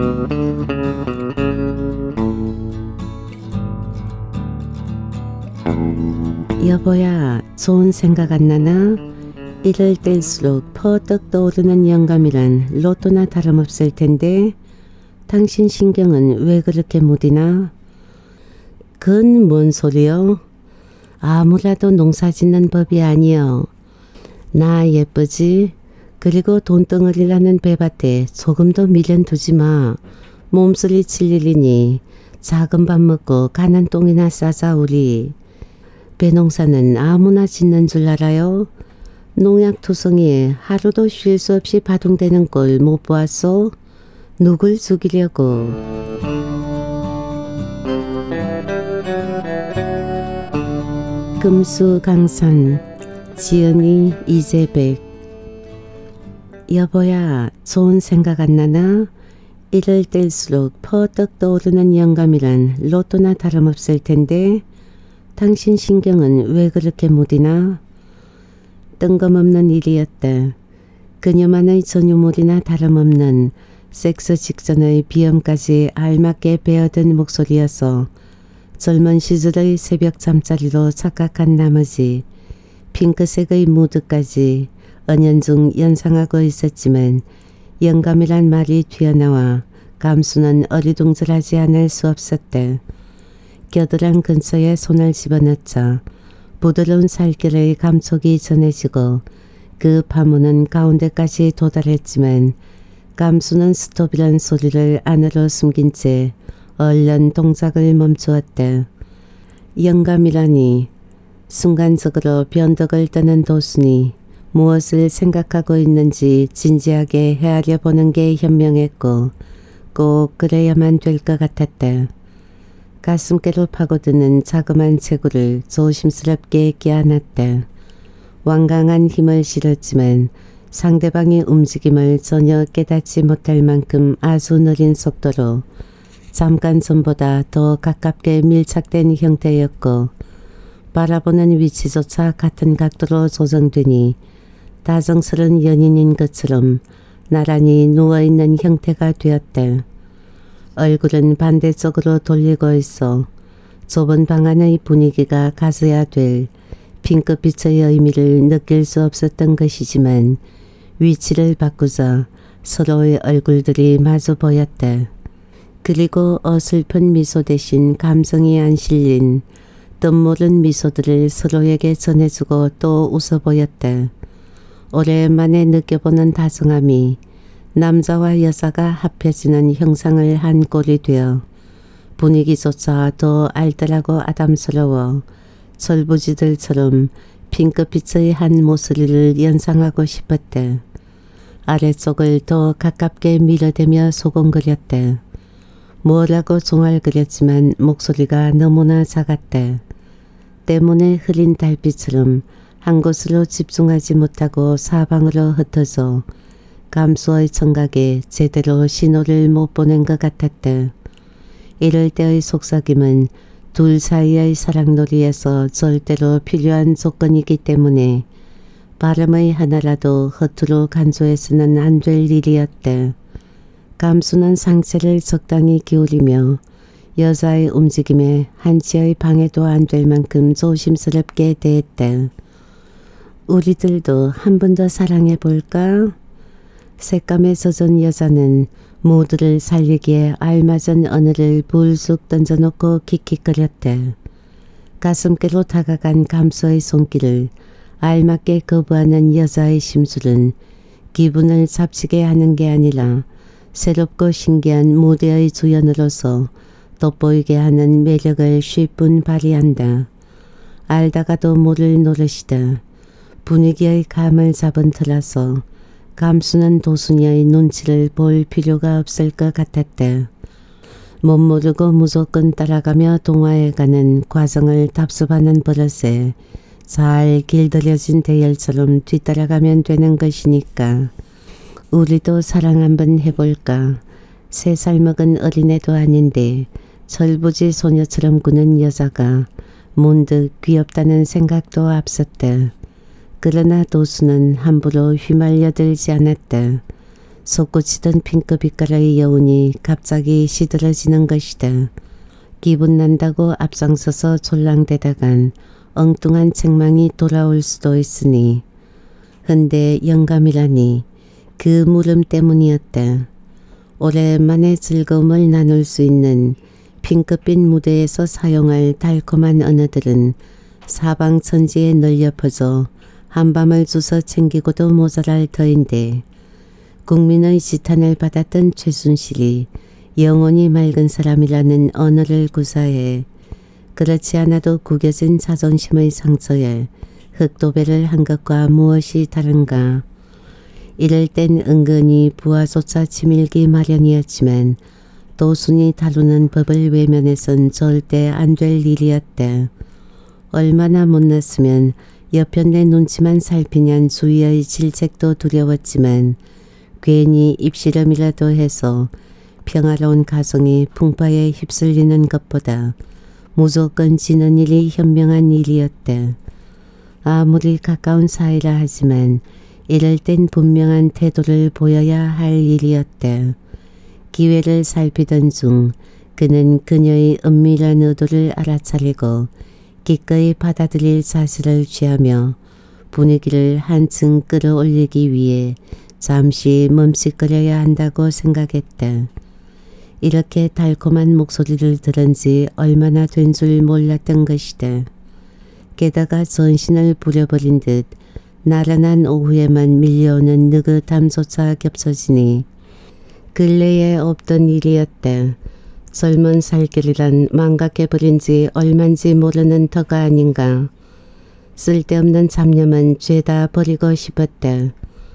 여보야, 좋은 생각 안 나나? 이럴 때일수록 퍼뜩 떠오르는 영감이란 로또나 다름없을 텐데 당신 신경은 왜 그렇게 무디나? 그건 뭔 소리요? 아무라도 농사 짓는 법이 아니여. 나 예쁘지? 그리고 돈덩어리라는 배밭에 조금도 미련 두지 마. 몸소리 칠 일이니 작은 밥 먹고 가난 똥이나 싸자 우리. 배농사는 아무나 짓는 줄 알아요? 농약투성이에 하루도 쉴 수 없이 바둥대는 꼴 못 보았소? 누굴 죽이려고. 금수강산 지은이 이재백. 여보야, 좋은 생각 안 나나? 이럴 때일수록 퍼뜩 떠오르는 영감이란 로또나 다름없을 텐데 당신 신경은 왜 그렇게 무디나? 뜬금없는 일이었다. 그녀만의 전유물이나 다름없는 섹스 직전의 비염까지 알맞게 베어든 목소리여서 젊은 시절의 새벽 잠자리로 착각한 나머지 핑크색의 무드까지 은연중 연상하고 있었지만 영감이란 말이 튀어나와 감수는 어리둥절하지 않을 수 없었다. 겨드랑 근처에 손을 집어넣자 부드러운 살결의 감촉이 전해지고 그 파문은 가운데까지 도달했지만 감수는 스톱이란 소리를 안으로 숨긴 채 얼른 동작을 멈추었다. 영감이라니. 순간적으로 변덕을 떠는 도순이 무엇을 생각하고 있는지 진지하게 헤아려 보는 게 현명했고 꼭 그래야만 될 것 같았다. 가슴께로 파고드는 자그만 체구를 조심스럽게 껴안았다. 완강한 힘을 실었지만 상대방의 움직임을 전혀 깨닫지 못할 만큼 아주 느린 속도로 잠깐 전보다 더 가깝게 밀착된 형태였고 바라보는 위치조차 같은 각도로 조정되니 다정스런 연인인 것처럼 나란히 누워있는 형태가 되었다. 얼굴은 반대쪽으로 돌리고 있어 좁은 방 안의 분위기가 가져야 될 핑크빛의 의미를 느낄 수 없었던 것이지만 위치를 바꾸자 서로의 얼굴들이 마주 보였다. 그리고 어슬픈 미소 대신 감정이 안 실린 뜻모른 미소들을 서로에게 전해주고 또 웃어 보였다. 오랜만에 느껴보는 다정함이 남자와 여자가 합해지는 형상을 한 꼴이 되어 분위기조차 더 알뜰하고 아담스러워 철부지들처럼 핑크빛의 한 모서리를 연상하고 싶었다. 아래쪽을 더 가깝게 밀어대며 소곤거렸다. 뭐라고 종알거렸지만 목소리가 너무나 작았다. 때문에 흐린 달빛처럼 한 곳으로 집중하지 못하고 사방으로 흩어져 감수의 청각에 제대로 신호를 못 보낸 것 같았다. 이럴 때의 속삭임은 둘 사이의 사랑놀이에서 절대로 필요한 조건이기 때문에 발음의 하나라도 허투루 간소해서는 안 될 일이었다. 감수는 상체를 적당히 기울이며 여자의 움직임에 한치의 방해도 안 될 만큼 조심스럽게 대했다. 우리들도 한 번 더 사랑해볼까? 색감에 젖은 여자는 무드를 살리기에 알맞은 언어를 불쑥 던져놓고 킥킥거렸다. 가슴께로 다가간 감수의 손길을 알맞게 거부하는 여자의 심술은 기분을 잡치게 하는 게 아니라 새롭고 신기한 무대의 주연으로서 돋보이게 하는 매력을 쉽분 발휘한다. 알다가도 모를 노릇이다. 분위기의 감을 잡은 터라서 감수는 도순이의 눈치를 볼 필요가 없을 것 같았다. 못 모르고 무조건 따라가며 동화해가는 과정을 답습하는 버릇에 잘 길들여진 대열처럼 뒤따라가면 되는 것이니까. 우리도 사랑 한번 해볼까. 3살 먹은 어린애도 아닌데 철부지 소녀처럼 구는 여자가 문득 귀엽다는 생각도 앞섰다. 그러나 도수는 함부로 휘말려들지 않았다. 솟구치던 핑크빛깔의 여운이 갑자기 시들어지는 것이다. 기분 난다고 앞장서서 졸랑대다간 엉뚱한 책망이 돌아올 수도 있으니 헌데 영감이라니 그 물음 때문이었다. 오랜만에 즐거움을 나눌 수 있는 핑크빛 무대에서 사용할 달콤한 언어들은 사방천지에 널려 퍼져 한밤을 주서 챙기고도 모자랄 터인데 국민의 지탄을 받았던 최순실이 영혼이 맑은 사람이라는 언어를 구사해 그렇지 않아도 구겨진 자존심의 상처에 흙도배를 한 것과 무엇이 다른가. 이럴 땐 은근히 부하조차 치밀기 마련이었지만 도순이 다루는 법을 외면해선 절대 안 될 일이었다. 얼마나 못났으면 여편네 눈치만 살피냔 주위의 질책도 두려웠지만 괜히 입씨름이라도 해서 평화로운 가정이 풍파에 휩쓸리는 것보다 무조건 지는 일이 현명한 일이었다. 아무리 가까운 사이라 하지만 이럴 땐 분명한 태도를 보여야 할 일이었다. 기회를 살피던 중 그는 그녀의 은밀한 의도를 알아차리고 기꺼이 받아들일 자세를 취하며 분위기를 한층 끌어올리기 위해 잠시 멈칫거려야 한다고 생각했다. 이렇게 달콤한 목소리를 들은 지 얼마나 된 줄 몰랐던 것이다. 게다가 전신을 부려버린 듯 나른한 오후에만 밀려오는 느긋함조차 겹쳐지니 근래에 없던 일이었다. 젊은 살길이란 망각해버린 지 얼만지 모르는 터가 아닌가. 쓸데없는 잡념은 죄다 버리고 싶었다.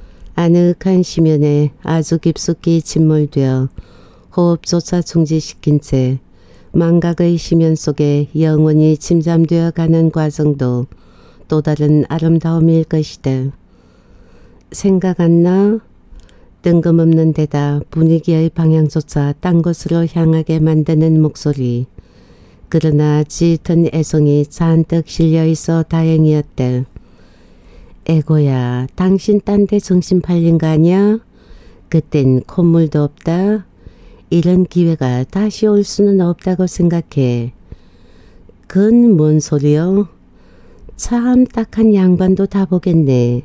아늑한 심연에 아주 깊숙이 침몰되어 호흡조차 중지시킨 채 망각의 심연 속에 영원히 침잠되어 가는 과정도 또 다른 아름다움일 것이다. 생각 안 나? 뜬금없는 데다 분위기의 방향조차 딴 곳으로 향하게 만드는 목소리. 그러나 짙은 애송이 잔뜩 실려있어 다행이었다. 에고야, 당신 딴 데 정신 팔린 거 아니야? 그땐 콧물도 없다. 이런 기회가 다시 올 수는 없다고 생각해. 그건 뭔 소리요? 참 딱한 양반도 다 보겠네.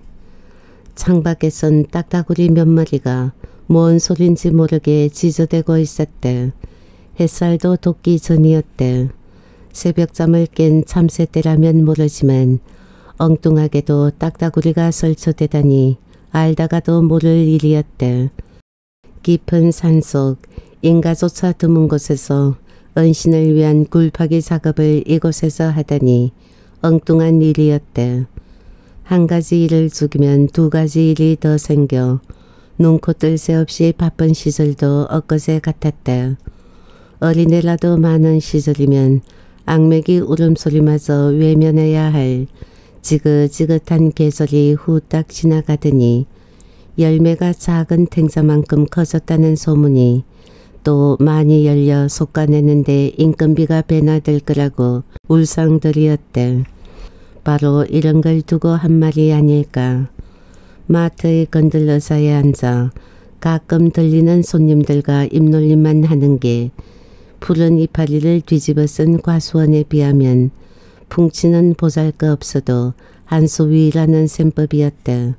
창밖에선 딱따구리 몇 마리가 뭔 소린지 모르게 지저대고 있었대. 햇살도 돋기 전이었대. 새벽잠을 깬 참새 때라면 모르지만 엉뚱하게도 딱따구리가 설쳐대다니 알다가도 모를 일이었대. 깊은 산속 인가조차 드문 곳에서 은신을 위한 굴파기 작업을 이곳에서 하다니 엉뚱한 일이었대. 한 가지 일을 죽이면 두 가지 일이 더 생겨 눈코 뜰 새 없이 바쁜 시절도 엊그제 같았다. 어린애라도 많은 시절이면 악맥이 울음소리마저 외면해야 할 지긋지긋한 계절이 후딱 지나가더니 열매가 작은 탱자만큼 커졌다는 소문이 또 많이 열려 솎아내는데 인건비가 배나 될 거라고 울상들이었대. 바로 이런 걸 두고 한 말이 아닐까. 마트의 건들 의자에 앉아 가끔 들리는 손님들과 입놀림만 하는 게 푸른 이파리를 뒤집어 쓴 과수원에 비하면 풍치는 보잘것없어도 한소위라는 셈법이었다.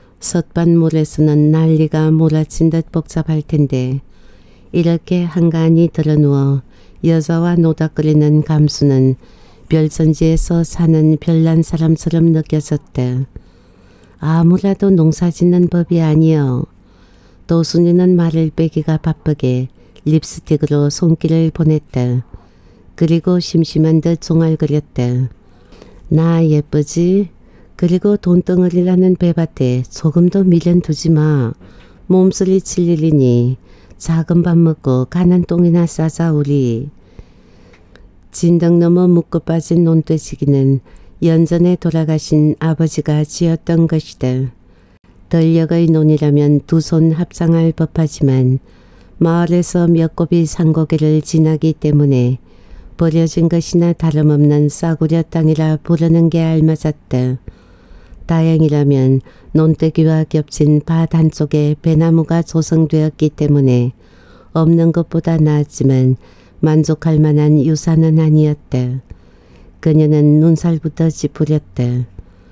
솥밭물에서는 난리가 몰아친 듯 복잡할 텐데 이렇게 한가하니 드러누워 여자와 노닥거리는 감수는 별천지에서 사는 별난 사람처럼 느껴졌다. 아무라도 농사짓는 법이 아니여. 도순이는 말을 빼기가 바쁘게 립스틱으로 손길을 보냈다. 그리고 심심한 듯 종알거렸다. 나 예쁘지? 그리고 돈덩어리라는 배밭에 조금도 미련 두지 마. 몸소리 칠 일이니 작은 밥 먹고 가난 똥이나 싸자 우리. 진덕 넘어 묶어 빠진 논돼지기는 연전에 돌아가신 아버지가 지었던 것이다. 덜력의 논이라면 두 손 합장할 법하지만 마을에서 몇 곱이 산고개를 지나기 때문에 버려진 것이나 다름없는 싸구려 땅이라 부르는 게 알맞았다. 다행이라면 논대기와 겹친 밭 한쪽에 배나무가 조성되었기 때문에 없는 것보다 나았지만 만족할 만한 유산은 아니었다. 그녀는 눈살부터 찌푸렸다.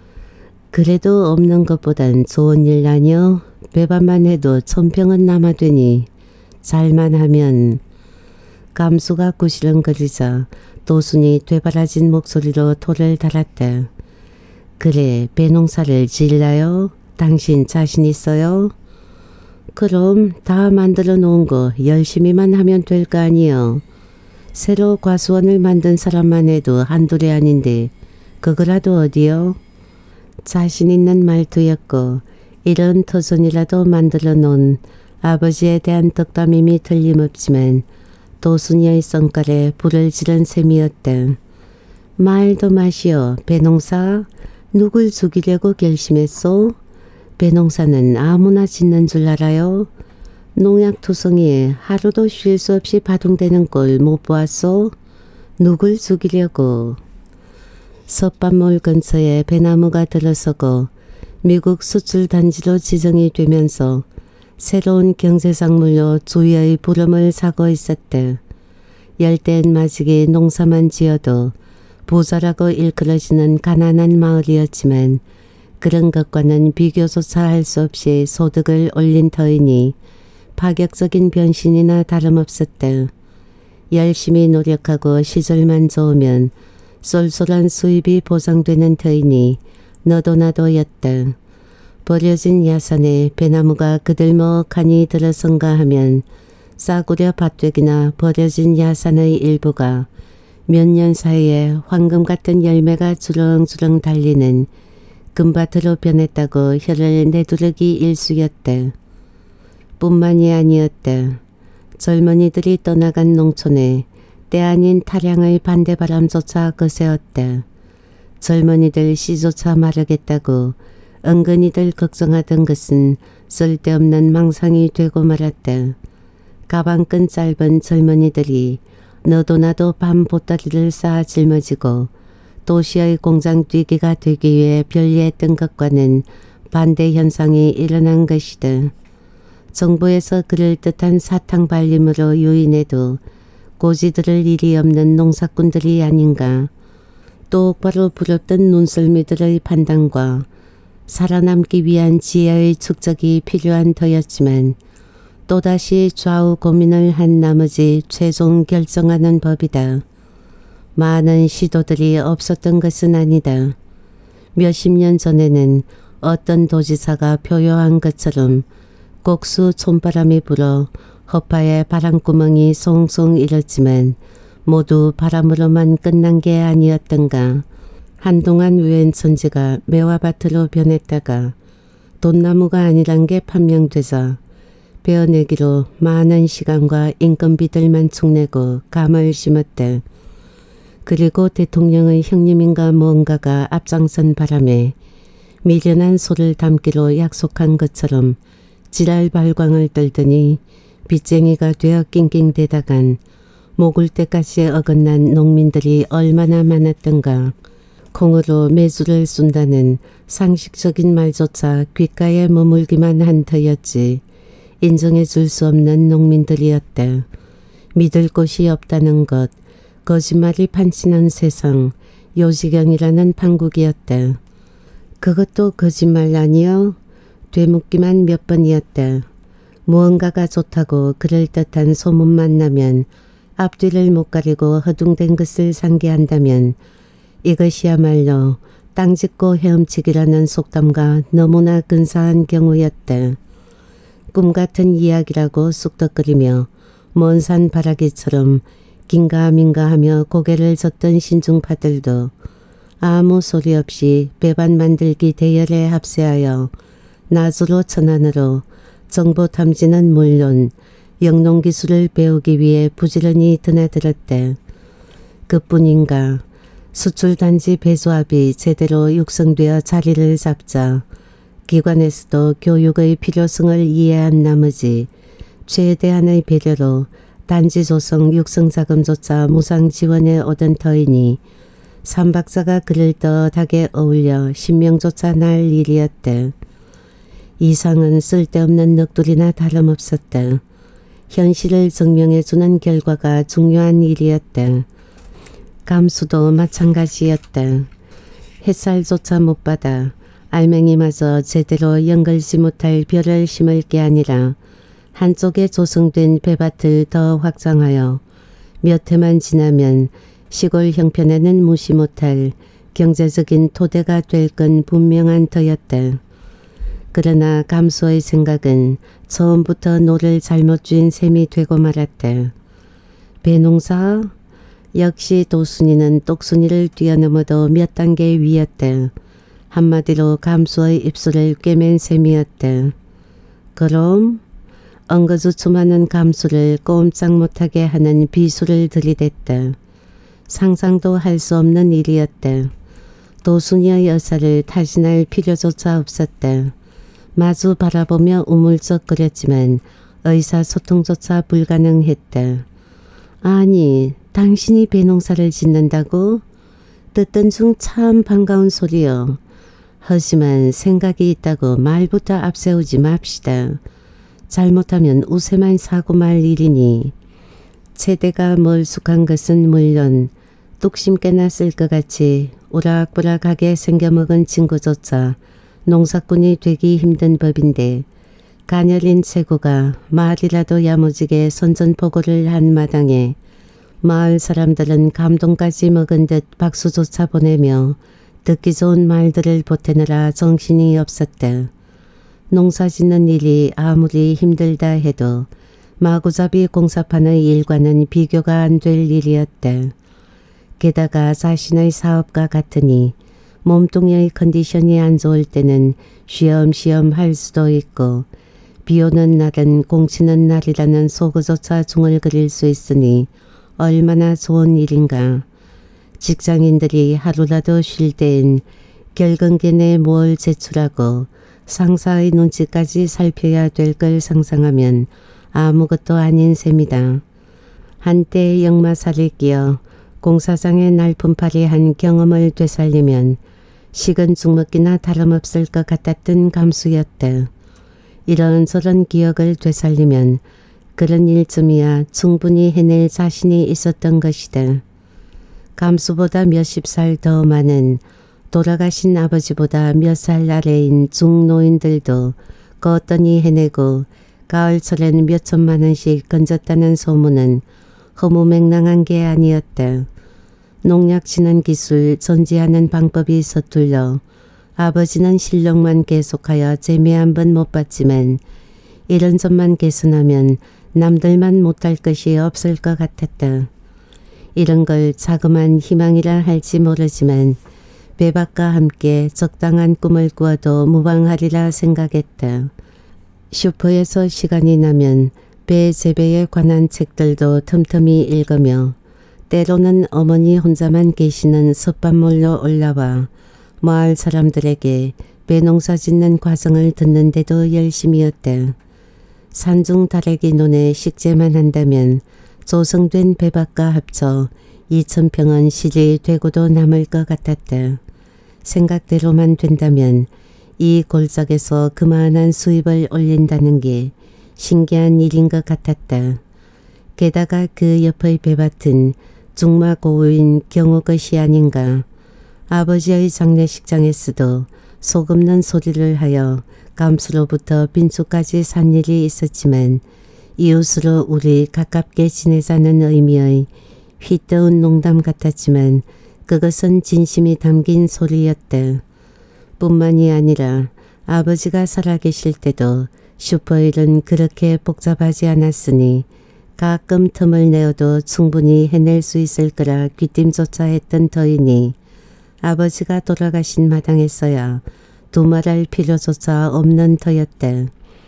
그래도 없는 것보단 좋은 일 아니여? 배반만 해도 1000평은 남아되니 잘만 하면. 감수가 구시렁거리자 도순이 되바라진 목소리로 토를 달았다. 그래, 배농사를 지을라요? 당신 자신 있어요? 그럼 다 만들어 놓은 거 열심히만 하면 될 거 아니여. 새로 과수원을 만든 사람만 해도 한둘이 아닌데 그거라도 어디요? 자신 있는 말투였고 이런 터전이라도 만들어 놓은 아버지에 대한 덕담임이 틀림없지만 도순이의 성깔에 불을 지른 셈이었다. 말도 마시오. 배농사? 누굴 죽이려고 결심했소? 배농사는 아무나 짓는 줄 알아요? 농약투성이에 하루도 쉴 수 없이 바둥대는 꼴 못 보았소? 누굴 죽이려고. 섭밭몰 근처에 배나무가 들어서고 미국 수출 단지로 지정이 되면서 새로운 경제작물로 주위의 부름을 사고 있었다. 열대엔 마지기 농사만 지어도 부자라고 일컬어지는 가난한 마을이었지만 그런 것과는 비교조차 할 수 없이 소득을 올린 터이니 파격적인 변신이나 다름없었다. 열심히 노력하고 시절만 좋으면 쏠쏠한 수입이 보장되는 터이니 너도 나도였다. 버려진 야산에 배나무가 그들먹하니 들어선가 하면 싸구려 밭되기나 버려진 야산의 일부가 몇 년 사이에 황금 같은 열매가 주렁주렁 달리는 금밭으로 변했다고 혀를 내두르기 일쑤였다. 뿐만이 아니었다. 젊은이들이 떠나간 농촌에 때 아닌 타량의 반대바람조차 거세었다. 젊은이들 씨조차 마르겠다고 은근히들 걱정하던 것은 쓸데없는 망상이 되고 말았다. 가방끈 짧은 젊은이들이 너도 나도 밤 보따리를 쌓아 짊어지고 도시의 공장 뛰기가 되기 위해 별리했던 것과는 반대 현상이 일어난 것이다. 정부에서 그럴듯한 사탕 발림으로 유인해도 고지들을 일이 없는 농사꾼들이 아닌가. 똑바로 부렸던 눈썰미들의 판단과 살아남기 위한 지혜의 축적이 필요한 터였지만 또다시 좌우 고민을 한 나머지 최종 결정하는 법이다. 많은 시도들이 없었던 것은 아니다. 몇십 년 전에는 어떤 도지사가 표효한 것처럼 곡수 촌바람이 불어 허파에 바람구멍이 송송 일었지만 모두 바람으로만 끝난 게 아니었던가. 한동안 유엔천지가 매화밭으로 변했다가 돈나무가 아니란 게 판명되자 베어내기로 많은 시간과 인건비들만 축내고 감을 심었다. 그리고 대통령의 형님인가 뭔가가 앞장선 바람에 미련한 소를 담기로 약속한 것처럼 지랄 발광을 떨더니 빚쟁이가 되어 낑낑대다간 목을 때까지 어긋난 농민들이 얼마나 많았던가. 콩으로 매주를 쏜다는 상식적인 말조차 귓가에 머물기만 한 터였지. 인정해 줄 수 없는 농민들이었다. 믿을 곳이 없다는 것, 거짓말이 판치는 세상, 요지경이라는 판국이었다. 그것도 거짓말 아니여? 되묻기만 몇 번이었다. 무언가가 좋다고 그럴듯한 소문만 나면 앞뒤를 못 가리고 허둥댄 것을 상기한다면 이것이야말로 땅짓고 헤엄치기라는 속담과 너무나 근사한 경우였다. 꿈같은 이야기라고 쑥덕거리며 먼 산 바라기처럼 긴가민가하며 고개를 젓던 신중파들도 아무 소리 없이 배반 만들기 대열에 합세하여 낮으로 천안으로 정보 탐지는 물론 영농기술을 배우기 위해 부지런히 드나들었다. 그뿐인가 수출단지 배수합이 제대로 육성되어 자리를 잡자 기관에서도 교육의 필요성을 이해한 나머지 최대한의 배려로 단지 조성 육성자금조차 무상 지원해 오던 터이니 삼박자가 그를 떳하게 어울려 신명조차 날 일이었다. 이상은 쓸데없는 넋두리나 다름없었다. 현실을 증명해주는 결과가 중요한 일이었다. 감수도 마찬가지였다. 햇살조차 못 받아 알맹이마저 제대로 연결지 못할 별을 심을 게 아니라 한쪽에 조성된 배밭을 더 확장하여 몇 해만 지나면 시골 형편에는 무시 못할 경제적인 토대가 될 건 분명한 터였다. 그러나 감수의 생각은 처음부터 노를 잘못 쥔 셈이 되고 말았다. 배농사? 역시 도순이는 똑순이를 뛰어넘어도 몇 단계 위였다. 한마디로 감수의 입술을 꿰맨 셈이었다. 그럼? 엉거주춤하는 감수를 꼼짝 못하게 하는 비수를 들이댔다. 상상도 할 수 없는 일이었다. 도순이의 여사를 타진할 필요조차 없었다. 마주 바라보며 우물쩍거렸지만 의사소통조차 불가능했다. 아니, 당신이 배농사를 짓는다고? 듣던 중 참 반가운 소리요. 하지만 생각이 있다고 말부터 앞세우지 맙시다. 잘못하면 우세만 사고 말 일이니. 체대가 멀쑥한 것은 물론 뚝심깨나 쓸 것 같이 오락부락하게 생겨먹은 친구조차 농사꾼이 되기 힘든 법인데 가녀린 체구가 말이라도 야무지게 선전포고를 한 마당에 마을 사람들은 감동까지 먹은 듯 박수조차 보내며 듣기 좋은 말들을 보태느라 정신이 없었다. 농사짓는 일이 아무리 힘들다 해도 마구잡이 공사판의 일과는 비교가 안 될 일이었다. 게다가 자신의 사업과 같으니 몸뚱이의 컨디션이 안 좋을 때는 쉬엄쉬엄 할 수도 있고 비오는 날은 공치는 날이라는 소그조차 중얼거릴 수 있으니 얼마나 좋은 일인가. 직장인들이 하루라도 쉴 때엔 결근견에 뭘 제출하고 상사의 눈치까지 살펴야 될 걸 상상하면 아무것도 아닌 셈이다. 한때 역마살이 끼어 공사장에 날품팔이 한 경험을 되살리면 식은 죽먹기나 다름없을 것 같았던 감수였다. 이런저런 기억을 되살리면 그런 일쯤이야 충분히 해낼 자신이 있었던 것이다. 감수보다 몇십 살 더 많은 돌아가신 아버지보다 몇 살 아래인 중노인들도 껐더니 해내고 가을철엔 몇 천만 원씩 건졌다는 소문은 허무맹랑한 게 아니었다. 농약 치는 기술, 전지하는 방법이 서툴러 아버지는 실력만 계속하여 재미 한 번 못 봤지만 이런 점만 개선하면 남들만 못할 것이 없을 것 같았다. 이런 걸 자그만 희망이라 할지 모르지만 배밭과 함께 적당한 꿈을 꾸어도 무방하리라 생각했다. 슈퍼에서 시간이 나면 배 재배에 관한 책들도 틈틈이 읽으며 때로는 어머니 혼자만 계시는 섭밭몰로 올라와 마을 사람들에게 배농사 짓는 과정을 듣는데도 열심이었다. 산중 다래기 논에 식재만 한다면 조성된 배밭과 합쳐 2,000평은 실이 되고도 남을 것 같았다. 생각대로만 된다면 이 골짜기에서 그만한 수입을 올린다는 게 신기한 일인 것 같았다. 게다가 그 옆의 배밭은 중마고우인 경호 것이 아닌가. 아버지의 장례식장에서도 소금는 소리를 하여 감수로부터 빈수까지 산 일이 있었지만 이웃으로 우리 가깝게 지내자는 의미의 휘떠운 농담 같았지만 그것은 진심이 담긴 소리였다. 뿐만이 아니라 아버지가 살아계실 때도 슈퍼일은 그렇게 복잡하지 않았으니 가끔 틈을 내어도 충분히 해낼 수 있을 거라 귀띔조차 했던 터이니 아버지가 돌아가신 마당에서야 두말할 필요조차 없는 터였다.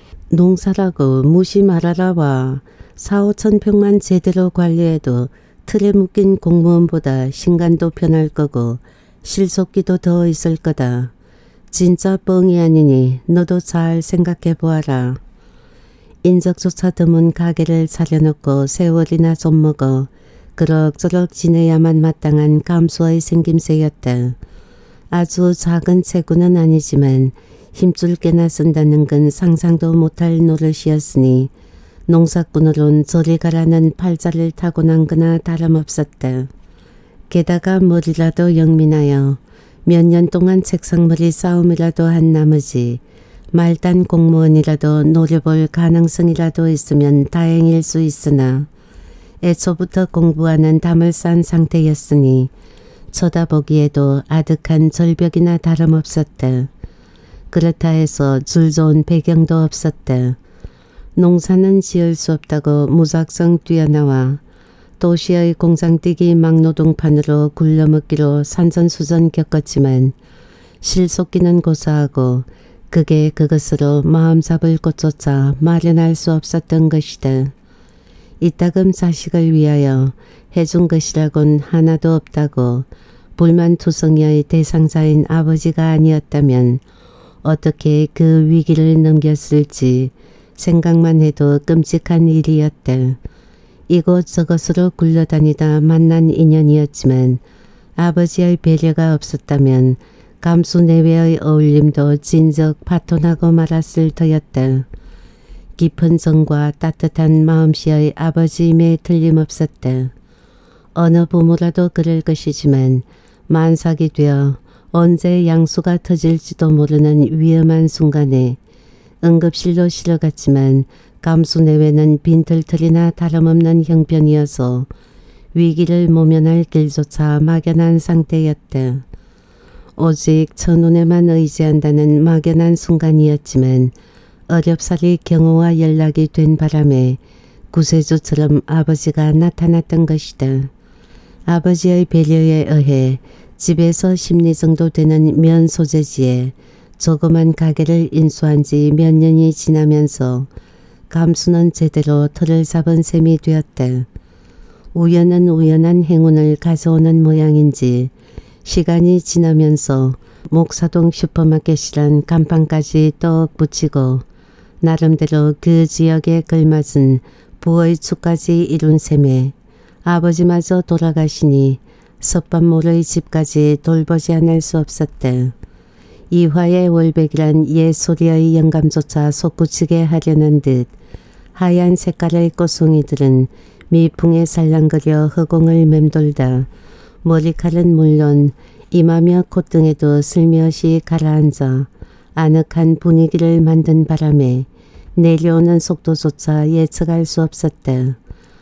농사라고 무시 말아라 와. 4~5천 평만 제대로 관리해도 틀에 묶인 공무원보다 신간도 편할 거고 실속기도 더 있을 거다. 진짜 뻥이 아니니 너도 잘 생각해 보아라. 인적조차 드문 가게를 차려놓고 세월이나 좀 먹어 그럭저럭 지내야만 마땅한 감수의 생김새였다. 아주 작은 체구는 아니지만 힘줄 깨나 쓴다는 건 상상도 못할 노릇이었으니 농사꾼으론 저리 가라는 팔자를 타고난 거나 다름없었다. 게다가 머리라도 영민하여 몇 년 동안 책상머리 싸움이라도 한 나머지 말단 공무원이라도 노려볼 가능성이라도 있으면 다행일 수 있으나 애초부터 공부하는 담을 싼 상태였으니 쳐다보기에도 아득한 절벽이나 다름없었다. 그렇다 해서 줄 좋은 배경도 없었다. 농사는 지을 수 없다고 무작정 뛰어나와 도시의 공장뛰기 막노동판으로 굴려먹기로 산전수전 겪었지만 실속기는 고사하고 그게 그것으로 마음 잡을 곳조차 마련할 수 없었던 것이다. 이따금 자식을 위하여 해준 것이라곤 하나도 없다고 불만투성이의 대상자인 아버지가 아니었다면 어떻게 그 위기를 넘겼을지 생각만 해도 끔찍한 일이었다. 이곳저곳으로 굴러다니다 만난 인연이었지만 아버지의 배려가 없었다면 감수 내외의 어울림도 진즉 파토나고 말았을 터였다. 깊은 정과 따뜻한 마음씨의 아버지임에 틀림없었다. 어느 부모라도 그럴 것이지만 만삭이 되어 언제 양수가 터질지도 모르는 위험한 순간에 응급실로 실어갔지만 감수 내외는 빈털털이나 다름없는 형편이어서 위기를 모면할 길조차 막연한 상태였다. 오직 첫눈에만 의지한다는 막연한 순간이었지만 어렵사리 경호와 연락이 된 바람에 구세주처럼 아버지가 나타났던 것이다. 아버지의 배려에 의해 집에서 심리 정도 되는 면 소재지에 조그만 가게를 인수한 지 몇 년이 지나면서 감수는 제대로 털을 잡은 셈이 되었다. 우연은 우연한 행운을 가져오는 모양인지 시간이 지나면서 목사동 슈퍼마켓이란 간판까지 떡 붙이고 나름대로 그 지역에 걸맞은 부의 축까지 이룬 셈에 아버지마저 돌아가시니 섭반몰의 집까지 돌보지 않을 수 없었다. 이화의 월백이란 옛 소리의 영감조차 솟구치게 하려는 듯 하얀 색깔의 꽃송이들은 미풍에 살랑거려 허공을 맴돌다 머리칼은 물론 이마며 콧등에도 슬며시 가라앉아 아늑한 분위기를 만든 바람에 내려오는 속도조차 예측할 수 없었다.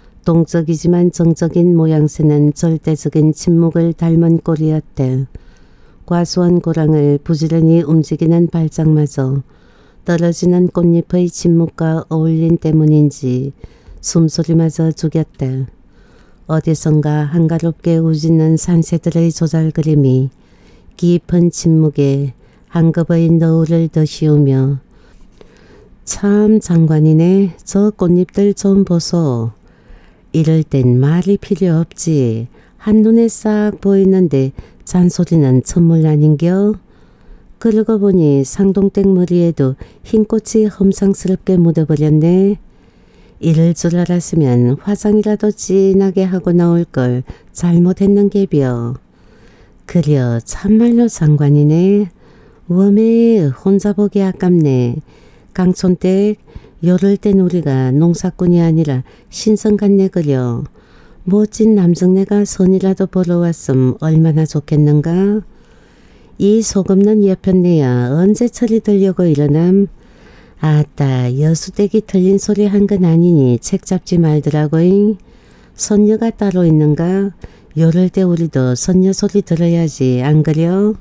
동적이지만 정적인 모양새는 절대적인 침묵을 닮은 꼴이었다. 과수원 고랑을 부지런히 움직이는 발작마저 떨어지는 꽃잎의 침묵과 어울린 때문인지 숨소리마저 죽였다. 어디선가 한가롭게 우짖는 산새들의 조잘거림이 깊은 침묵에 한 급의 너울을 더 씌우며 참 장관이네. 저 꽃잎들 좀 보소. 이럴 땐 말이 필요 없지. 한눈에 싹 보이는데 잔소리는 천물 아닌겨? 그러고 보니 상동댁 머리에도 흰 꽃이 험상스럽게 묻어버렸네. 이럴 줄 알았으면 화장이라도 진하게 하고 나올 걸 잘못했는게벼. 그려 참말로 장관이네. 웜에 혼자 보기 아깝네. 강촌댁 요럴 땐 우리가 농사꾼이 아니라 신선 같네 그려. 멋진 남정네가 선이라도 보러 왔음 얼마나 좋겠는가. 이 소금는 여편네야 언제 철이 들려고 일어남. 아따 여수댁이 틀린 소리 한 건 아니니 책 잡지 말더라고잉. 선녀가 따로 있는가. 요럴 때 우리도 선녀 소리 들어야지 안 그려?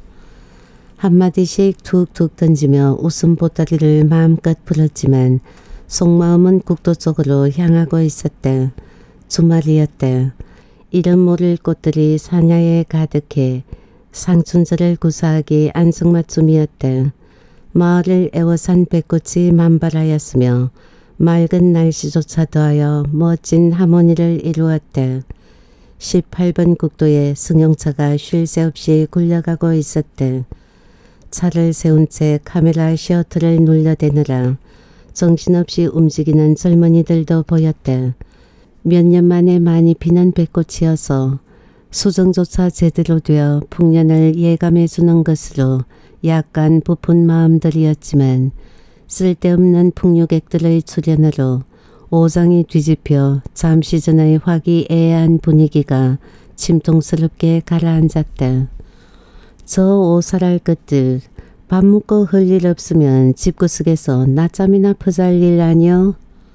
한마디씩 툭툭 던지며 웃음 보따리를 마음껏 불었지만 속마음은 국도 쪽으로 향하고 있었다. 주말이었다. 이름 모를 꽃들이 산야에 가득해 상춘절을 구사하기 안성맞춤이었다. 마을을 애워싼 백꽃이 만발하였으며 맑은 날씨조차 더하여 멋진 하모니를 이루었다. 18번 국도에 승용차가 쉴 새 없이 굴려가고 있었다. 차를 세운 채 카메라 셔터를 눌러대느라 정신없이 움직이는 젊은이들도 보였다. 몇 년 만에 많이 피는 배꽃이어서 수정조차 제대로 되어 풍년을 예감해주는 것으로 약간 부푼 마음들이었지만 쓸데없는 풍류객들의 출현으로 오장이 뒤집혀 잠시 전의 화기애애한 분위기가 침통스럽게 가라앉았다. 저 오살할 것들 밥 먹고 할 일 없으면 집구석에서 낮잠이나 퍼잘 일 아니여?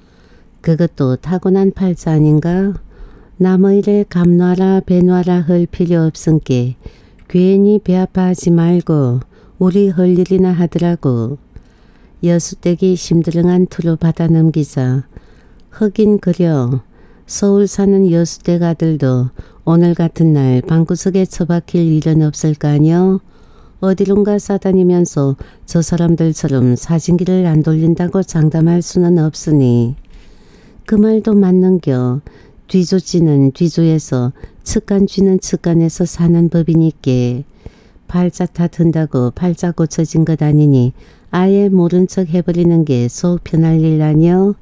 그것도 타고난 팔자 아닌가? 남의 일에 감놔라 배놔라 할 필요 없은께 괜히 배 아파하지 말고 우리 할 일이나 하더라고. 여수댁이 심드렁한 투로 받아 넘기자 하긴 그려 서울 사는 여수댁 아들도 오늘 같은 날 방구석에 처박힐 일은 없을 거 아니여? 어디론가 싸다니면서 저 사람들처럼 사진기를 안 돌린다고 장담할 수는 없으니 그 말도 맞는겨. 뒤조쥐는 뒤조에서 측간쥐는 측간에서 사는 법이니께 팔자 탓한다고 팔자 고쳐진 것 아니니 아예 모른 척 해버리는 게 속 편할 일 아니여?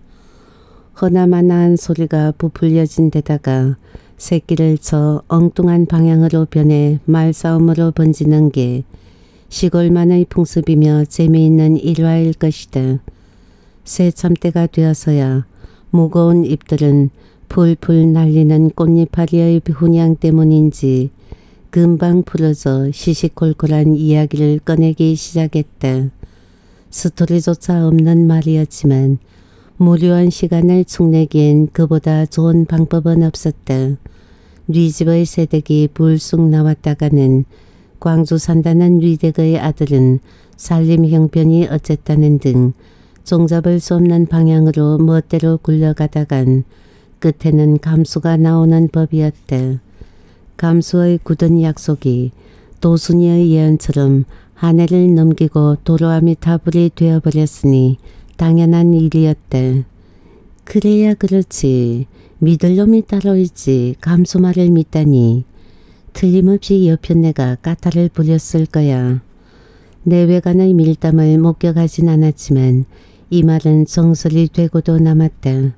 허나마나한 소리가 부풀려진 데다가 새끼를 쳐 엉뚱한 방향으로 변해 말싸움으로 번지는 게 시골만의 풍습이며 재미있는 일화일 것이다. 새참때가 되어서야 무거운 잎들은 풀풀 날리는 꽃잎파리의 훈향 때문인지 금방 풀어져 시시콜콜한 이야기를 꺼내기 시작했다. 스토리조차 없는 말이었지만 무료한 시간을 축내기엔 그보다 좋은 방법은 없었다. 뉘집의 새댁이 불쑥 나왔다가는 광주 산다는 뉘댁의 아들은 살림 형편이 어쨌다는 등 종잡을 수 없는 방향으로 멋대로 굴러가다간 끝에는 감수가 나오는 법이었다. 감수의 굳은 약속이 도순이의 예언처럼 한 해를 넘기고 도로함이 타불이 되어버렸으니 당연한 일이었다. 그래야 그렇지. 믿을 놈이 따로 있지. 감수 말을 믿다니. 틀림없이 여편네가 까탈을 부렸을 거야. 내외간의 밀담을 목격하진 않았지만 이 말은 정설이 되고도 남았다.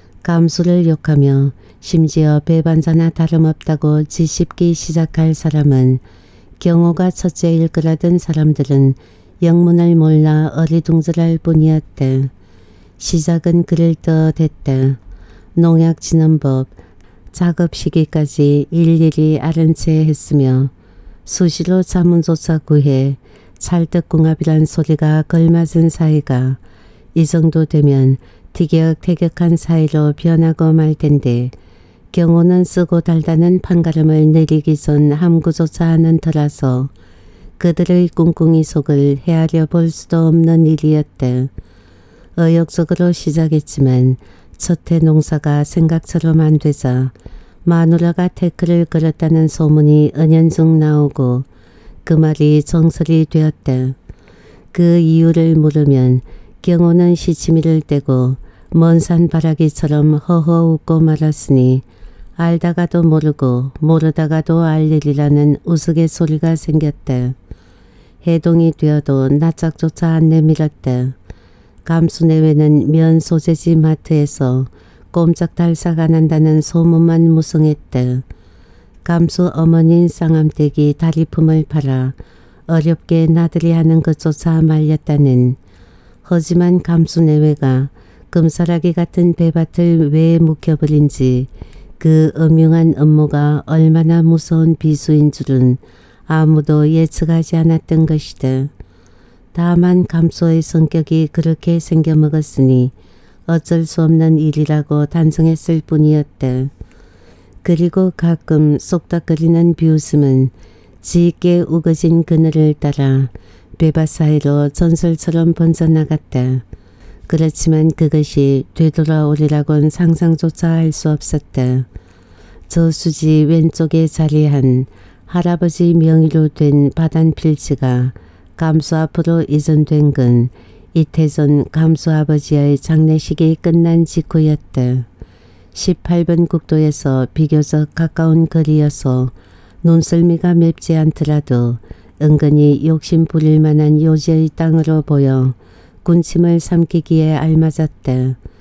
감수를 욕하며 심지어 배반자나 다름없다고 지씹기 시작할 사람은 경호가 첫째일 거라던 사람들은 영문을 몰라 어리둥절할 뿐이었다. 시작은 그럴듯했다. 농약 지는 법, 작업 시기까지 일일이 아른 채 했으며 수시로 자문조차 구해 찰떡궁합이란 소리가 걸맞은 사이가 이 정도 되면 티격태격한 사이로 변하고 말 텐데 경호는 쓰고 달다는 판가름을 내리기 전 함구조차 하는 터라서 그들의 꿍꿍이 속을 헤아려 볼 수도 없는 일이었다. 의욕적으로 시작했지만 첫해 농사가 생각처럼 안 되자 마누라가 태클을 걸었다는 소문이 은연중 나오고 그 말이 정설이 되었다. 그 이유를 물으면 경호는 시치미를 떼고 먼 산 바라기처럼 허허 웃고 말았으니 알다가도 모르고 모르다가도 알 일이라는 우스갯소리가 생겼다. 해동이 되어도 낯짝조차 안 내밀었다. 감수 내외는 면 소재지 마트에서 꼼짝달싹 안 한다는 소문만 무성했다. 감수 어머니인 쌍암댁이 다리품을 팔아 어렵게 나들이 하는 것조차 말렸다는. 하지만 감수 내외가 금사라기 같은 배밭을 왜 묵혀버린지 그 음흉한 음모가 얼마나 무서운 비수인 줄은 아무도 예측하지 않았던 것이다. 다만 감수의 성격이 그렇게 생겨먹었으니 어쩔 수 없는 일이라고 단정했을 뿐이었다. 그리고 가끔 쏙닥거리는 비웃음은 짙게 우거진 그늘을 따라 배밭 사이로 전설처럼 번져나갔다. 그렇지만 그것이 되돌아오리라고는 상상조차 할 수 없었다. 저 수지 왼쪽에 자리한 할아버지 명의로 된 바단필지가 감수 앞으로 이전된 건 이태 전 감수 아버지의 장례식이 끝난 직후였다. 18번 국도에서 비교적 가까운 거리여서 눈썰미가 맵지 않더라도 은근히 욕심 부릴 만한 요지의 땅으로 보여 군침을 삼키기에 알맞았다.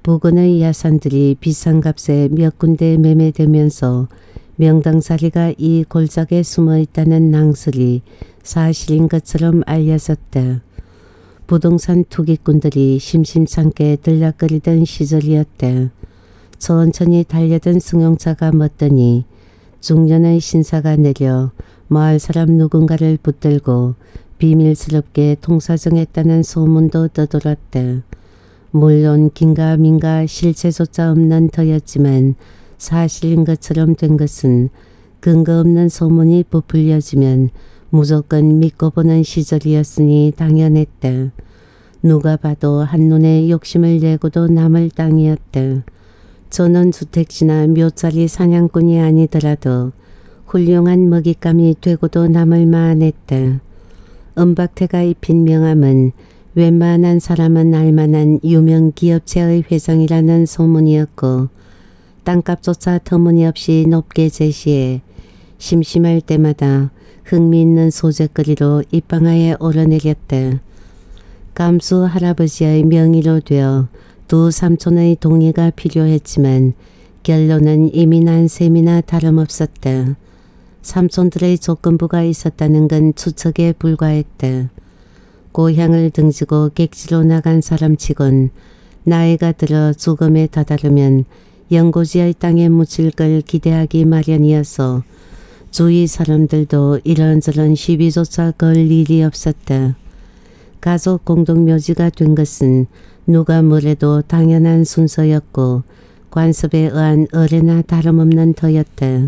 부근의 야산들이 비싼 값에 몇 군데 매매되면서 명당사리가 이 골짜기에 숨어 있다는 낭설이 사실인 것처럼 알려졌다. 부동산 투기꾼들이 심심찮게 들락거리던 시절이었다. 천천히 달려든 승용차가 멎더니 중년의 신사가 내려 마을 사람 누군가를 붙들고 비밀스럽게 통사정했다는 소문도 떠돌았다. 물론 긴가민가 실체조차 없는 터였지만 사실인 것처럼 된 것은 근거 없는 소문이 부풀려지면 무조건 믿고 보는 시절이었으니 당연했다. 누가 봐도 한눈에 욕심을 내고도 남을 땅이었다. 저는 주택지나 묘자리 사냥꾼이 아니더라도 훌륭한 먹잇감이 되고도 남을 만했다. 은박태가 입힌 명함은 웬만한 사람은 알만한 유명 기업체의 회장이라는 소문이었고 땅값조차 터무니없이 높게 제시해 심심할 때마다 흥미있는 소재거리로 입방아에 오르내렸다. 감수 할아버지의 명의로 되어 두 삼촌의 동의가 필요했지만 결론은 이미 난 셈이나 다름없었다. 삼촌들의 조건부가 있었다는 건 추측에 불과했다. 고향을 등지고 객지로 나간 사람치곤 나이가 들어 죽음에 다다르면 영고지의 땅에 묻힐 걸 기대하기 마련이어서 주위 사람들도 이런저런 시비조차 걸 일이 없었다. 가족 공동묘지가 된 것은 누가 뭐래도 당연한 순서였고 관습에 의한 의례나 다름없는 터였다.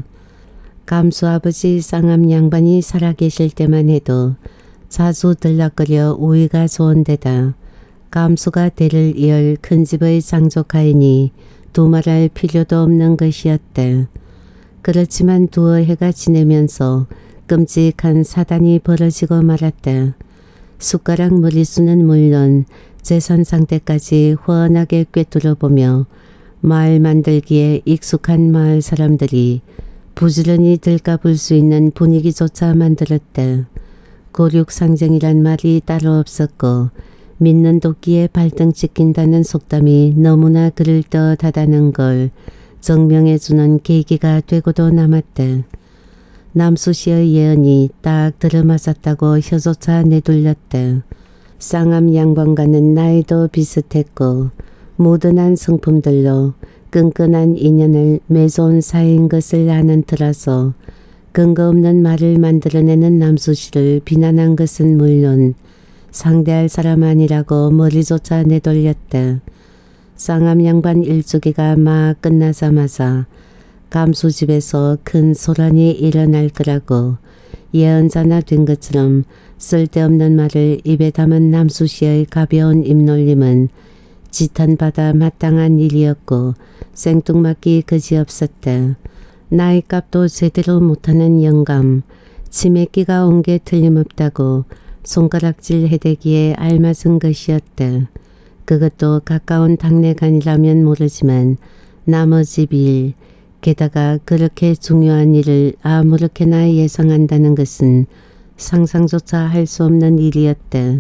감수아버지 쌍암 양반이 살아계실 때만 해도 자주 들락거려 우위가 좋은 데다 감수가 대를 이을 큰 집의 장족하이니 두말할 필요도 없는 것이었다. 그렇지만 두어 해가 지내면서 끔찍한 사단이 벌어지고 말았다. 숟가락 무리수는 물론 재산 상태까지 훤하게 꿰뚫어보며 마을 만들기에 익숙한 마을 사람들이 부지런히 들까불 수 있는 분위기조차 만들었다. 고륙상정이란 말이 따로 없었고 믿는 도끼에 발등 찍힌다는 속담이 너무나 그럴듯하다는 걸 증명해주는 계기가 되고도 남았다. 남수씨의 예언이 딱 들어맞았다고 혀조차 내둘렸다. 쌍암 양반과는 나이도 비슷했고 모든한 성품들로 끈끈한 인연을 맺어온 사이인 것을 아는 터라서 근거 없는 말을 만들어내는 남수씨를 비난한 것은 물론 상대할 사람 아니라고 머리조차 내돌렸다. 쌍암 양반 일주기가 막 끝나자마자 감수집에서 큰 소란이 일어날 거라고 예언자나 된 것처럼 쓸데없는 말을 입에 담은 남수씨의 가벼운 입놀림은 지탄받아 마땅한 일이었고 생뚱맞기 그지없었다. 나이값도 제대로 못하는 영감, 치매기가 온 게 틀림없다고 손가락질 해대기에 알맞은 것이었다. 그것도 가까운 당내간이라면 모르지만 나머지 일, 게다가 그렇게 중요한 일을 아무렇게나 예상한다는 것은 상상조차 할 수 없는 일이었다.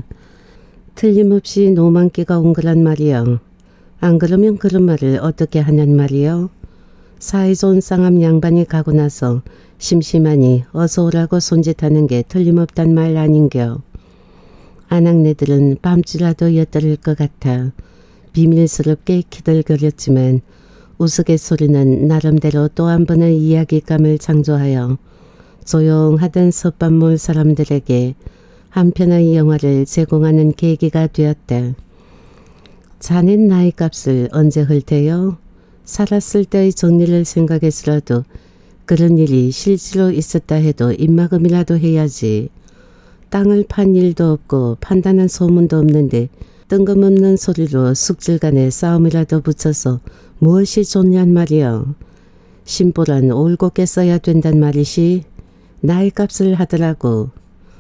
틀림없이 노만기가 온 거란 말이여. 안 그러면 그런 말을 어떻게 하냔 말이여. 사이좋은 쌍암 양반이 가고 나서 심심하니 어서 오라고 손짓하는 게 틀림없단 말 아닌겨. 아낙네들은 밤주라도 엿들을 것 같아 비밀스럽게 키들거렸지만 우스갯소리는 나름대로 또 한 번의 이야기감을 창조하여 조용하던 섭밤몰 사람들에게 한편의 영화를 제공하는 계기가 되었다. 자넨 나이값을 언제 헐테요? 살았을 때의 정리를 생각해서라도 그런 일이 실제로 있었다 해도 입막음이라도 해야지. 땅을 판 일도 없고 판다는 소문도 없는데 뜬금없는 소리로 숙질간에 싸움이라도 붙여서 무엇이 좋냔 말이여. 심보란 올곧게 써야 된단 말이시. 나이값을 하더라고.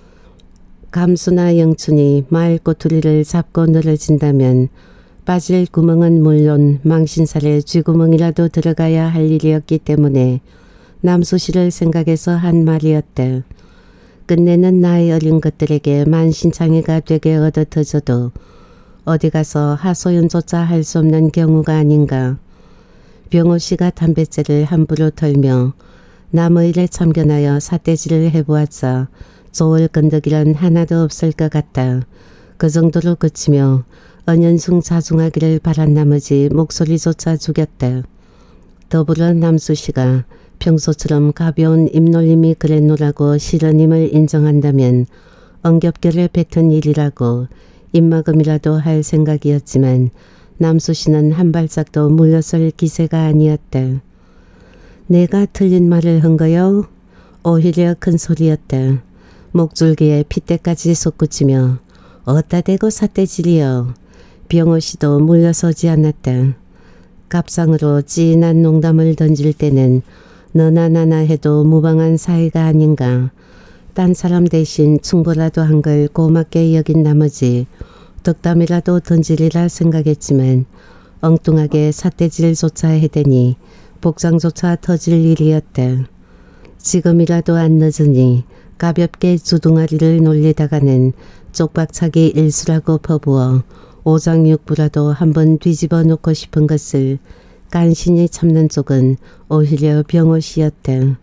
감수나 영춘이 마을 꼬투리를 잡고 늘어진다면 빠질 구멍은 물론 망신살에 쥐구멍이라도 들어가야 할 일이었기 때문에 남수씨를 생각해서 한 말이었다. 끝내는 나이 어린 것들에게 만신창이가 되게 얻어터져도 어디 가서 하소연조차 할 수 없는 경우가 아닌가. 병호 씨가 담뱃재를 함부로 털며 남의 일에 참견하여 삿대질을 해보았자 좋을 건더기는 하나도 없을 것 같다. 그 정도로 그치며 은연중 자중하기를 바란 나머지 목소리조차 죽였다. 더불어 남수 씨가 평소처럼 가벼운 입놀림이 그랬노라고 실언임을 인정한다면 엉겹결에 뱉은 일이라고 입막음이라도 할 생각이었지만 남수 씨는 한 발짝도 물러설 기세가 아니었다. 내가 틀린 말을 한 거요? 오히려 큰 소리였다. 목줄기에 핏대까지 솟구치며 어따 대고 삿대질이여. 병호 씨도 물러서지 않았다. 값상으로 찐한 농담을 던질 때는 너나 나나 해도 무방한 사이가 아닌가. 딴 사람 대신 충고라도 한 걸 고맙게 여긴 나머지 덕담이라도 던지리라 생각했지만 엉뚱하게 삿대질조차 해대니 복장조차 터질 일이었다. 지금이라도 안 늦으니 가볍게 주둥아리를 놀리다가는 쪽박차기 일수라고 퍼부어 오장육부라도 한번 뒤집어 놓고 싶은 것을 간신히 참는 쪽은 오히려 병호 씨였다.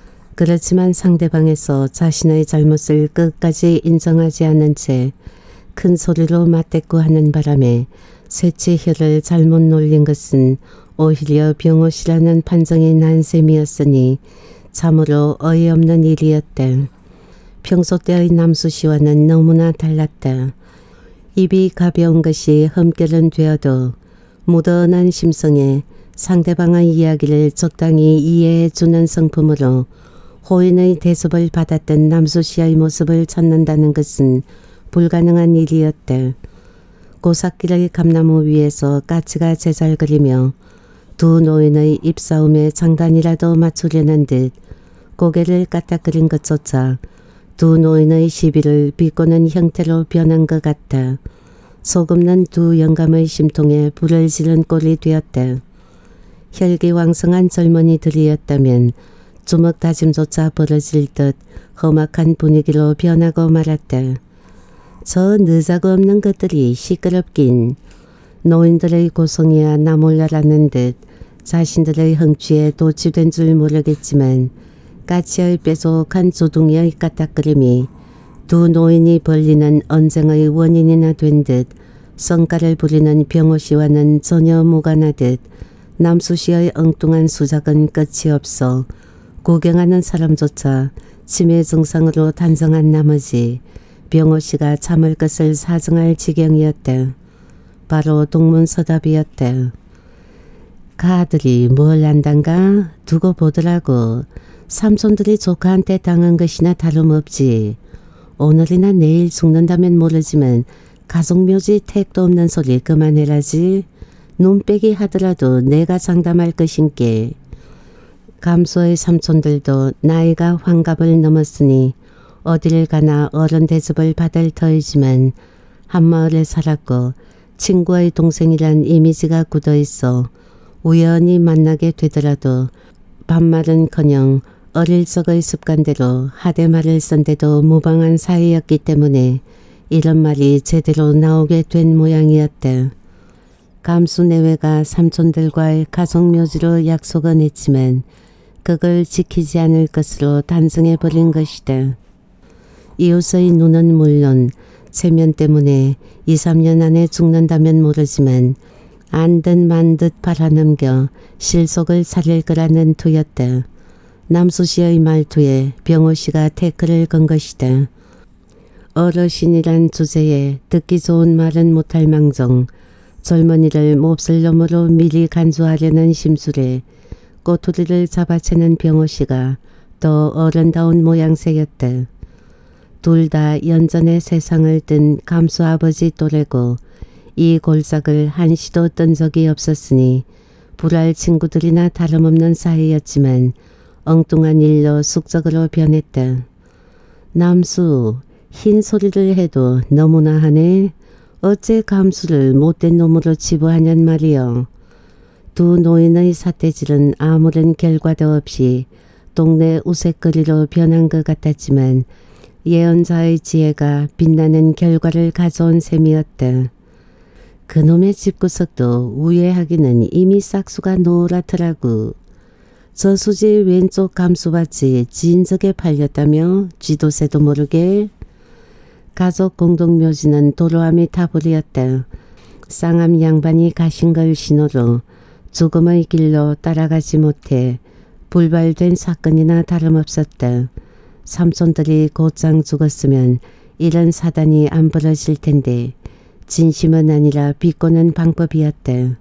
그렇지만 상대방에서 자신의 잘못을 끝까지 인정하지 않은 채 큰 소리로 맞대꾸하는 바람에 쇠치 혀를 잘못 놀린 것은 오히려 병호 씨라는 판정이 난 셈이었으니 참으로 어이없는 일이었다. 평소 때의 남수 씨와는 너무나 달랐다. 입이 가벼운 것이 흠결은 되어도 무던한 심성에 상대방의 이야기를 적당히 이해해주는 성품으로 호인의 대접을 받았던 남수 씨의 모습을 찾는다는 것은 불가능한 일이었다. 고삭길의 감나무 위에서 까치가 제잘거리며 두 노인의 입싸움에 장단이라도 맞추려는 듯 고개를 까딱거린 것조차 두 노인의 시비를 비꼬는 형태로 변한 것 같아 소금는 두 영감의 심통에 불을 지른 꼴이 되었다. 혈기왕성한 젊은이들이었다면 주먹 다짐조차 벌어질 듯 험악한 분위기로 변하고 말았다. 저 느자고 없는 것들이 시끄럽긴. 노인들의 고성이야 나 몰라라는 듯 자신들의 흥취에 도취된 줄 모르겠지만 까치의 뾰족한 조둥이의 까딱거림이 두 노인이 벌리는 언쟁의 원인이나 된 듯 성가를 부리는 병호 씨와는 전혀 무관하듯 남수 씨의 엉뚱한 수작은 끝이 없어 구경하는 사람조차 치매 증상으로 단정한 나머지 병호 씨가 참을 것을 사정할 지경이었다. 바로 동문서답이었다. 가들이 뭘 안단가 두고 보더라고. 삼손들이 조카한테 당한 것이나 다름없지. 오늘이나 내일 죽는다면 모르지만 가족묘지 택도 없는 소리 그만해라지. 눈빼기 하더라도 내가 장담할 것인께. 감소의 삼촌들도 나이가 환갑을 넘었으니 어딜 가나 어른 대접을 받을 터이지만 한마을에 살았고 친구의 동생이란 이미지가 굳어있어 우연히 만나게 되더라도 반말은커녕 어릴 적의 습관대로 하대말을 쓴데도 무방한 사이였기 때문에 이런 말이 제대로 나오게 된 모양이었다. 감수 내외가 삼촌들과의 가족묘지로 약속은 했지만 그걸 지키지 않을 것으로 단정해버린 것이다. 이웃의 눈은 물론 체면 때문에 2, 3년 안에 죽는다면 모르지만 안듯 만듯 팔아넘겨 실속을 차릴 거라는 투였다. 남수 씨의 말투에 병호 씨가 태클을 건 것이다. 어르신이란 주제에 듣기 좋은 말은 못할 망정 젊은이를 몹쓸 놈으로 미리 간주하려는 심술에 꼬투리를 잡아채는 병호 씨가 더 어른다운 모양새였다. 둘 다 연전의 세상을 뜬 감수 아버지 또래고 이 골삭을 한시도 뜬 적이 없었으니 불알 친구들이나 다름없는 사이였지만 엉뚱한 일로 숙적으로 변했다. 남수 흰 소리를 해도 너무나 하네. 어째 감수를 못된 놈으로 치부하냔 말이여. 두 노인의 삿대질은 아무런 결과도 없이 동네 우윳거리로 변한 것 같았지만 예언자의 지혜가 빛나는 결과를 가져온 셈이었다. 그놈의 집구석도 우회하기는 이미 싹수가 노랗더라고. 저수지 왼쪽 감수밭이 진적에 팔렸다며 쥐도새도 모르게. 가족 공동묘지는 도로암이 타버렸다. 쌍암 양반이 가신 걸 신호로 죽음의 길로 따라가지 못해 불발된 사건이나 다름없었다. 삼손들이 곧장 죽었으면 이런 사단이 안 벌어질 텐데 진심은 아니라 비꼬는 방법이었다.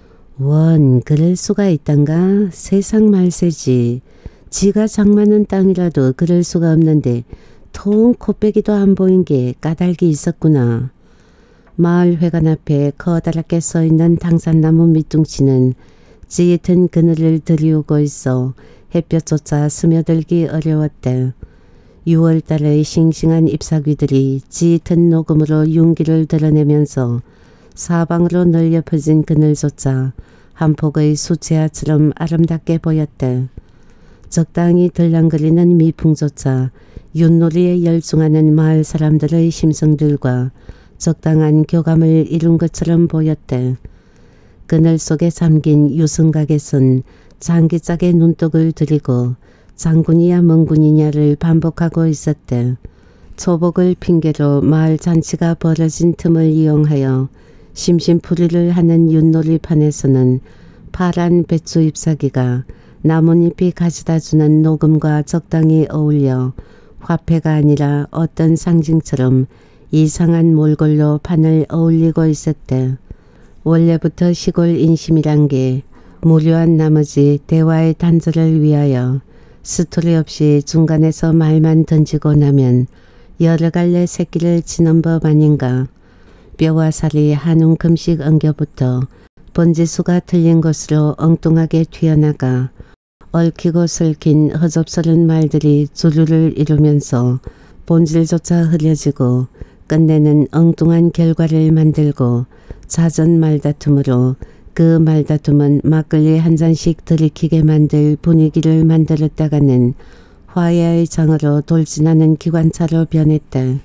원 그럴 수가 있단가? 세상 말세지. 지가 장만한 땅이라도 그럴 수가 없는데 통 코빼기도 안 보인 게 까닭이 있었구나. 마을 회관 앞에 커다랗게 써있는 당산나무 밑둥치는 짙은 그늘을 들이우고 있어 햇볕조차 스며들기 어려웠다. 6월달의 싱싱한 잎사귀들이 짙은 녹음으로 윤기를 드러내면서 사방으로 널려 퍼진 그늘조차 한 폭의 수채화처럼 아름답게 보였다. 적당히 들랑거리는 미풍조차 윷놀이에 열중하는 마을 사람들의 심성들과 적당한 교감을 이룬 것처럼 보였다. 그늘 속에 잠긴 유성각에선 장기짝의 눈독을 들이고 장군이야 멍군이냐를 반복하고 있었다. 초복을 핑계로 마을 잔치가 벌어진 틈을 이용하여 심심풀이를 하는 윷놀이판에서는 파란 배추 잎사귀가 나뭇잎이 가져다주는 녹음과 적당히 어울려 화폐가 아니라 어떤 상징처럼 이상한 몰골로 판을 어울리고 있었다. 원래부터 시골 인심이란 게 무료한 나머지 대화의 단절을 위하여 스토리 없이 중간에서 말만 던지고 나면 여러 갈래 새끼를 치는 법 아닌가. 뼈와 살이 한 움큼씩 엉겨붙어 번지수가 틀린 것으로 엉뚱하게 튀어나가 얽히고 설킨 허접스런 말들이 주류를 이루면서 본질조차 흐려지고 끝내는 엉뚱한 결과를 만들고 자전 말다툼으로 그 말다툼은 막걸리 한 잔씩 들이키게 만들 분위기를 만들었다가는 화해의 장으로 돌진하는 기관차로 변했다.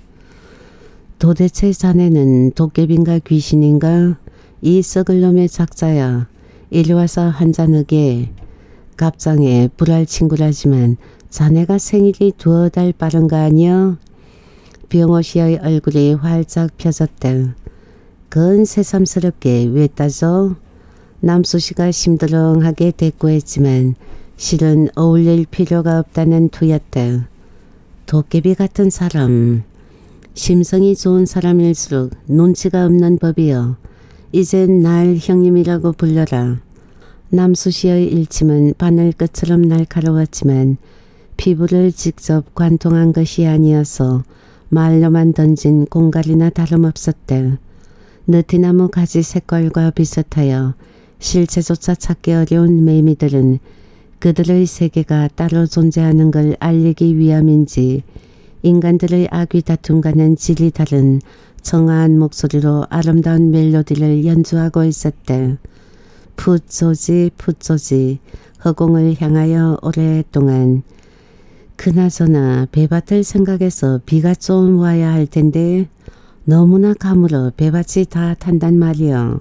도대체 자네는 도깨비인가 귀신인가? 이 썩을 놈의 작자야. 이리 와서 한잔하게. 갑장에 불알 친구라지만 자네가 생일이 두어 달 빠른 거 아니여? 병호 씨의 얼굴이 활짝 펴졌다. 그건 새삼스럽게 왜 따져? 남수 씨가 심드렁하게 대꾸했지만 실은 어울릴 필요가 없다는 투였다. 도깨비 같은 사람. 심성이 좋은 사람일수록 눈치가 없는 법이여. 이젠 날 형님이라고 불러라. 남수 씨의 일침은 바늘 끝처럼 날카로웠지만 피부를 직접 관통한 것이 아니어서 말로만 던진 공갈이나 다름없었다. 느티나무 가지 색깔과 비슷하여 실체조차 찾기 어려운 매미들은 그들의 세계가 따로 존재하는 걸 알리기 위함인지 인간들의 악귀 다툼과는 질이 다른 청아한 목소리로 아름다운 멜로디를 연주하고 있었다. 풋조지 풋조지 허공을 향하여 오랫동안. 그나저나 배밭을 생각해서 비가 좀 와야 할 텐데 너무나 가물어 배밭이 다 탄단 말이여.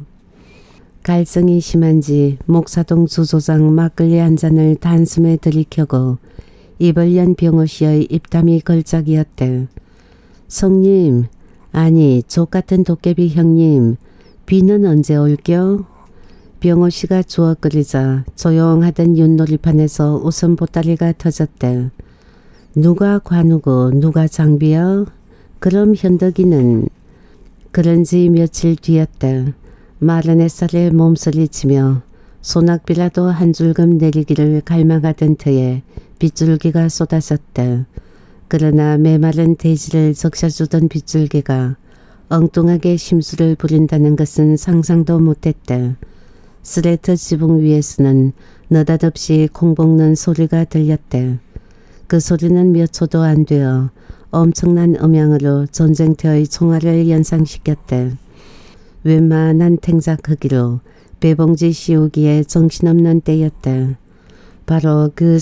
갈증이 심한지 목사동 주조장 막걸리 한 잔을 단숨에 들이켜고 입을 연 병호 씨의 입담이 걸작이었다. 성님, 아니 족같은 도깨비 형님, 비는 언제 올겨? 병호 씨가 주워끓이자 조용하던 윷놀이판에서 웃음 보따리가 터졌다. 누가 관우고 누가 장비여? 그럼 현덕이는? 그런지 며칠 뒤였다. 마른 햇살에 몸서리치며 소낙비라도 한 줄금 내리기를 갈망하던 터에 빗줄기가 쏟아졌다. 그러나 메마른 대지를 적셔주던 빗줄기가 엉뚱하게 심수를 부린다는 것은 상상도 못했다. 스레터 지붕 위에서는 느닷없이 콩 볶는 소리가 들렸다. 그 소리는 몇 초도 안 되어 엄청난 음향으로 전쟁터의 총알을 연상시켰다. 웬만한 탱자 크기로 배봉지 씌우기에 정신없는 때였다. 바로 그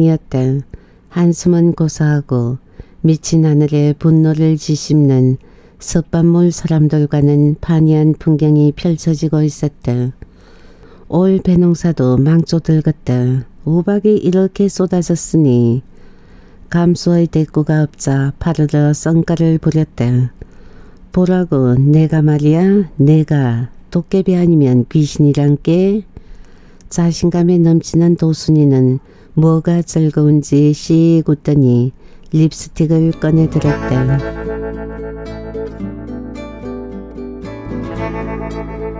순간이었다. 한숨은 고사하고 미친 하늘에 분노를 지씹는 섭밤몰 사람들과는 판이한 풍경이 펼쳐지고 있었다. 올 배농사도 망조들었다. 우박이 이렇게 쏟아졌으니 감수의 대꾸가 없자 파르르 썽가를 부렸다. 보라고 내가 말이야, 내가 도깨비 아니면 귀신이란께. 자신감에 넘치는 도순이는 뭐가 즐거운지 씩 웃더니 립스틱을 꺼내들었다.